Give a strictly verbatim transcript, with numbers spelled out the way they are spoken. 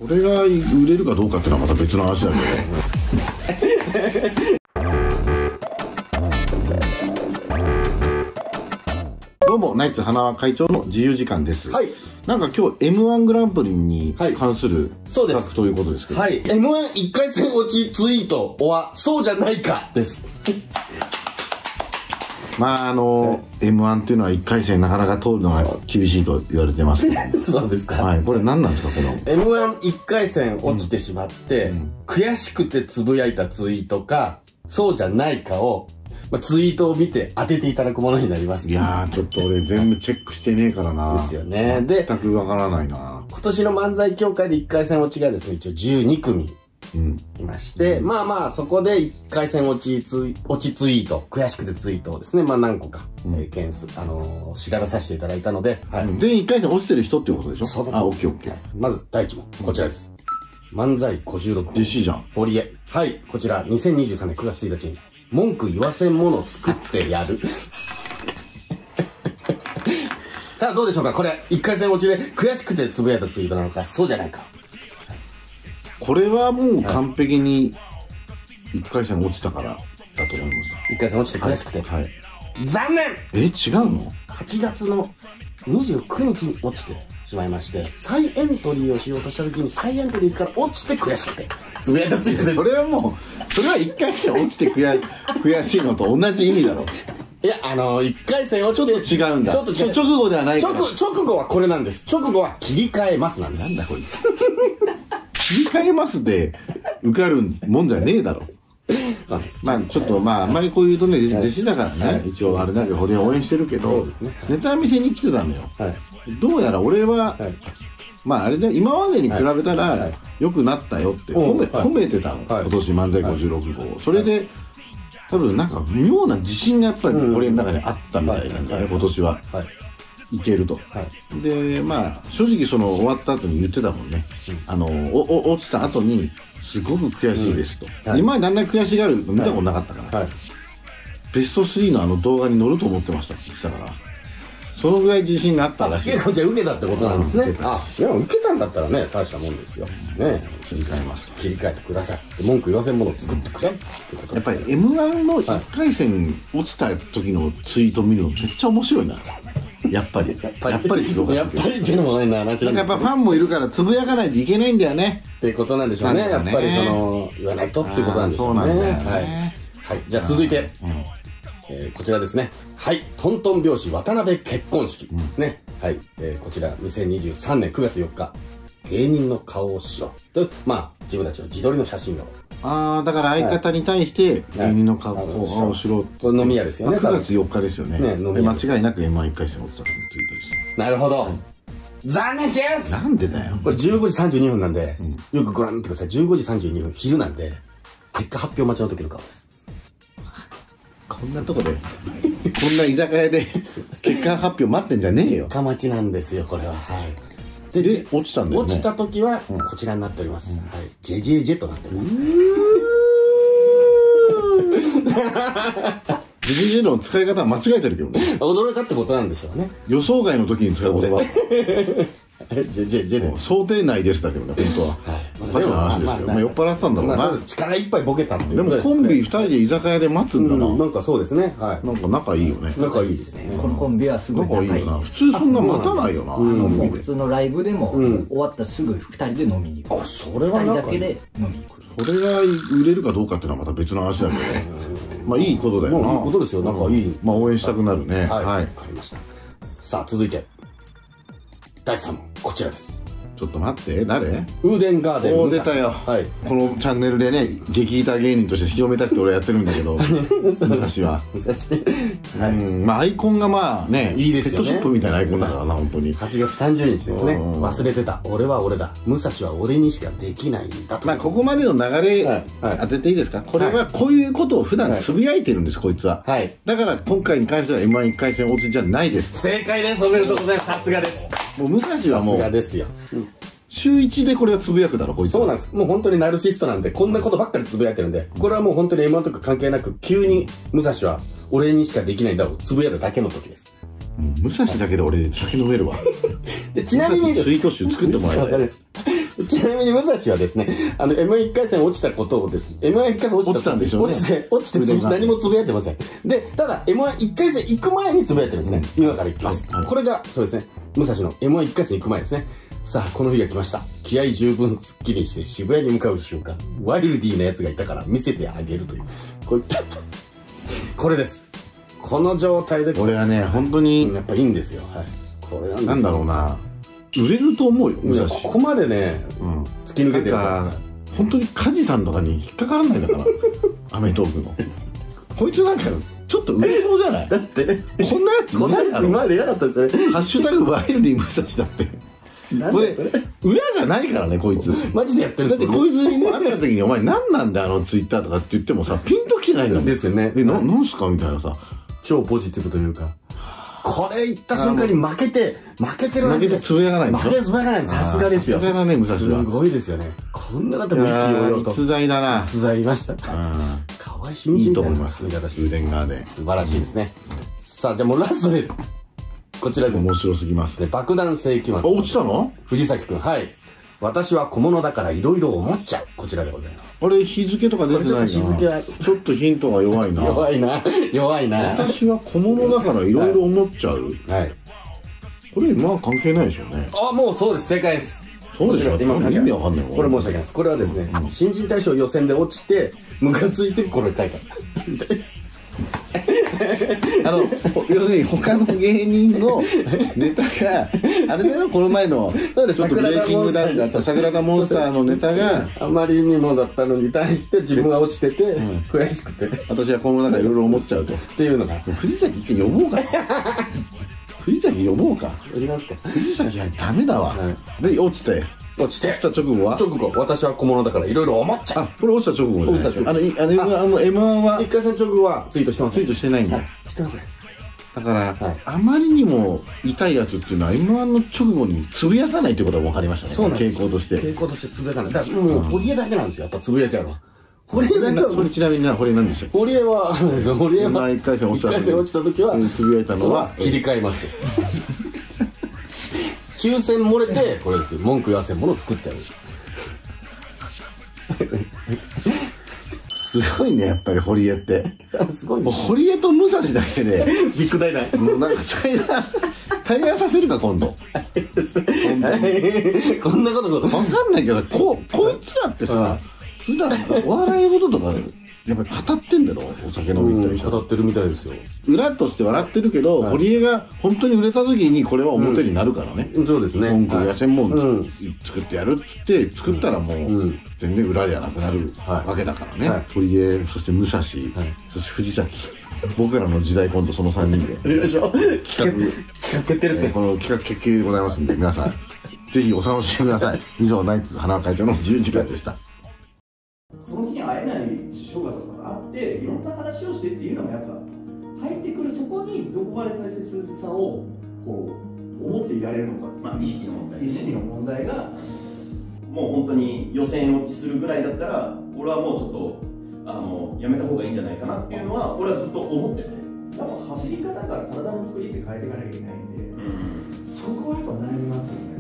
これが売れるかどうかっていうのはまた別の話だけどどうもナイツ花輪会長の自由時間です。はい。なんか今日 エムワン グランプリに関するそうです。 ということですけど。 はい。エムワンいっ 回戦落ちツイートはそうじゃないかです。 まああの エムワン っていうのはいっかい戦なかなか通るのが厳しいと言われてますけど。 そうですか。 はい。これ何なんですかこのエムワンいっ 回戦落ちてしまって、うん、悔しくてつぶやいたツイートかそうじゃないかをまあ、ツイートを見て当てていただくものになります。 いやーちょっと俺全部チェックしてねえからな。 ですよね。で全くわからないな。 今年の漫才協会でいっかい戦落ちがですね一応じゅうにくみいまして、うん、まあまあそこでいっかい戦落ちツイ落ちツイート悔しくてツイートをですねまあ何個か、うん、えー、件数あのー、調べさせていただいたので、 はい、全員いっかい戦落ちてる人っていうことでしょ。そうあオッケーオッケー。 まず第一問こちらです。漫才ごじゅうろくご実施じゃん。 堀江。はいこちらにせんにじゅうさんねんくがつついたちに文句言わせんものを作ってやるさあどうでしょうか。これいっかい戦落ちで悔しくてつぶやいたツイートなのかそうじゃないか。 これはもう完璧にいっかい戦落ちたからだと思います。 いっかい戦落ちて悔しくて、はい、はい、残念。 え違うの。 はちがつのにじゅうくにちに落ちてしまいまして再エントリーをしようとした時に再エントリーから落ちて悔しくてつぶやいたツイートです。 それはもうそれはいっかい戦落ちて悔し悔しいのと同じ意味だろ。 いやあのー、いっかい戦落ちてちょっと違うんだ。ちょっと直後ではないから。 直直後はこれなんです。直後は切り替えますなんです。 なんだこいつ切り替えますで受かるもんじゃねえだろ。そうです。まあちょっとまああんまりこういうとね弟子だからね一応あれだけど俺は応援してるけどネタ見せに来てたのよ。どうやら俺はまああれで今までに比べたら良くなったよって褒め褒めてたの今年漫才ごじゅうろくごう。それで多分なんか妙な自信がやっぱり俺の中であったみたいなんだね今年は。いけると。でまあ正直その終わった後に言ってたもんね。あのお落ちた後にすごく悔しいですと、うん、はい、今までだんだん悔しがるの見たことなかったから、はいはい、ベストスリーのあの動画に乗ると思ってましたって言ってたからそのぐらい自信があったらしい。 結構じゃあ受けたってことなんですね。あいや受けたんだったらね大したもんですよね。 切り替えます切り替えてください。文句言わせんものを作ってくれってことです。 やっぱり エムワン のいっかい戦落ちた時のツイート見るのめっちゃ面白いなやっぱりやっぱりやっぱりっていうのもねな話なんですけど、 やっぱファンもいるからつぶやかないといけないんだよねっていうことなんでしょうね。やっぱりその言わないとっていうことなんでしょうね。はいはいじゃあ続いてえこちらですね。はいトントン拍子渡辺結婚式ですね。はいこちらにせんにじゅうさんねんくがつよっか芸人の顔をしろとまあ自分たちの自撮りの写真をああだから相方に対して芸人の顔をしろと飲み屋ですよね。 くがつよっかですよね。間違いなく エムワンいっかい戦落ちたというツイートです。 なるほど残念です。 なんでだよ。 これじゅうごじさんじゅうにふんなんでよくご覧になってください。じゅうごじさんじゅうにふん昼なんで結果発表待ちの時の顔です。 こんなとこでこんな居酒屋で結果発表待ってんじゃねえよ。 結果待ちなんですよこれは。はいで落ちたんだよね。 落ちた時はこちらになっております。はい、ジェジェジェとなっております。 ジェジェジェの使い方は間違えてるけどね。 驚いたってことなんでしょうね。 予想外の時に使う言葉。 ジェジェジェです。 想定内ですだけどね本当は。はい。おかしな話ですけど、まあ酔っ払ってたんだろうな。 力いっぱいボケたっていう。 でもコンビ二人で居酒屋で待つんだな。 なんかそうですね。はい。 なんか仲いいよね。 仲いいですね。 このコンビはすごい仲いいです。 普通そんな待たないよな。 もう普通のライブでも終わったすぐ二人で飲みに行く。 あそれはだけで飲みに行く。 それが売れるかどうかっていうのはまた別の話だけど。まあいいことだよな。 いいことですよ。仲いい。 まあ応援したくなるね。 はい。わかりました。さあ続いてだいさん問こちらです。 ちょっと待って誰？ ウーデンガーデンお出たよ。はいこのチャンネルでね激イタ芸人として広めたくて俺やってるんだけど昔は昔ねまあアイコンがまあねいいですよね。ペットショップみたいなアイコンだからな本当に。 はちがつさんじゅうにちですね。忘れてた俺は俺だ武蔵は俺にしかできないんだと。 まあここまでの流れ当てていいですか。これはこういうことを普段つぶやいてるんですこいつは。はいだから今回に関しては エムワンいっかい戦落ちじゃないです。 正解です。おめでとうございます。さすがです。 もう武蔵はもうさすがですよ。週一でこれはつぶやくだろこいつ。 そうなんです。もう本当にナルシストなんでこんなことばっかりつぶやいてるんでこれはもう本当に エムワン とか関係なく急に武蔵は俺にしかできないんだをつぶやくだけの時です。 武蔵だけで俺酒飲めるわ。 でちなみにスイート酒作ってもらいたい。 ちなみに武蔵はですね、あの エムワンいっかい戦落ちたことをです、エムワンいっかい戦落ちた落ちたんでしょうね。 落ちて、落ちてつ何もつぶやいてません。で、ただ エムワンいっかい戦行く前につぶやいてるんですね。今から行きます。これが、そうですね、武蔵の エムワンいっかい戦行く前ですね。さあ、この日が来ました。気合十分スッキリして渋谷に向かう瞬間。ワイルディーなやつがいたから見せてあげるという。こういった、これです。この状態で。 俺はね、本当に。 やっぱいいんですよ。はい。これなんですよ。 なんだろうな。売れると思うよ、武蔵。 ここまでね、うん、突き抜けてるから。 本当に梶さんとかに引っかからないんだから。アメトークの。こいつなんか、ちょっと売れそうじゃない？ だって、 こんなやつこんなやつ今までいなかったですよね。 ハッシュタグワイルディ武蔵だって。これ、裏じゃないからね、こいつ。 マジでやってるんですよ。 だってこいつに会った時に、お前何なんだよ、あのツイッターとかって言ってもさ、ピンときてないんだもん。 ですよね。 え、な、なんすかみたいなさ。 超ポジティブというか。これ言った瞬間に負けて、負けてるわけです。 負けてつぶやかないんですよ。負けてつぶやかないんです。さすがですよ。 さすがだね、武蔵は。 すごいですよね。こんなだったらもう意気揚々と。 逸材だな。 逸材いました。河合新人いいと思います。 終電側で。 素晴らしいですね。さあ、じゃあもうラストです。こちらです。 面白すぎます。 爆弾世紀末。 落ちたの？ 藤崎くん。はい。私は小物だからいろいろ思っちゃう。こちらでございます。 あれ、日付とか出てないな。 日付は。 ちょっとヒントが弱いな。 弱いな。弱いな。 私は小物だからいろいろ思っちゃう。 はい。 これ、まあ関係ないでしょうね。 あ、もうそうです。正解です。 そうでしょ。今意味わかんない。 これ申し訳ないです。これはですね、新人大賞予選で落ちて、ムカついてこれ書いた。みたいです。 あの、要するに他の芸人のネタが、あれだよ、この前の、 そうです、 ちょっとブレイキングダウンだった桜田モンスターのネタが、 あまりにもだったのに対して自分が落ちてて、悔しくて。 私は今後なんかいろいろ思っちゃうと。 っていうのが。 藤崎一回呼ぼうか。藤崎呼ぼうか。 呼びますか。 藤崎はダメだわ。で、落ちて。 落ちて。 落ちた直後は直後、私は小物だからいろいろ思っちゃう。 あ、これ落ちた直後じゃない。落ちた直後。あの、あの、エムワン は。 一回戦直後はツイートしてます。 ツイートしてないんだ。 してますね。 だから、あまりにも痛いやつっていうのは エムワン の直後につぶやかないってことが分かりましたね。そうなんです。傾向として。 傾向としてつぶやかない。だからもう、堀江だけなんですよ。やっぱつぶやいちゃうのは。堀江だけは。 それちなみに堀江何でしたっけ？ 堀江は、堀江は、 いっかい戦落ちた。 いっかい戦落ちた時は、 つぶやいたのは、 切り替えますです。抽選漏れて、これですよ。文句言わせんものを作ってやるんです。 すごいね、やっぱり堀江って。 すごいね。堀江と武蔵だけで。 ビッグダイナー。 もうなんか対談、対談させるか、今度。 こんなことわかんないけど、こ、こいつらってさ、普段お笑いのこととか、やっぱり語ってんだろ、お酒飲みたい人。語ってるみたいですよ。 裏として笑ってるけど、堀江が本当に売れた時にこれは表になるからね。 そうですね。 文句や専門作ってやるっつって、作ったらもう、全然裏ではなくなるわけだからね。堀江、そして武蔵、そして藤崎。僕らの時代今度そのさんにんで。 よいしょ。企画、企画決定ですね。 この企画決定でございますんで、皆さん、ぜひお楽しみください。以上、ナイツ花輪会長の自由時間でした。 その日に会えない師匠方とかがあっていろんな話をしてっていうのがやっぱ入ってくる。そこにどこまで大切さをこう思っていられるのか、 まあ意識の問題、 意識の問題がもう本当に予選落ちするぐらいだったら俺はもうちょっとあのやめた方がいいんじゃないかなっていうのは俺はずっと思ってて、 やっぱ走り方から体の作りって変えていかなきゃいけないんで、うん、そこはやっぱ悩みますよね。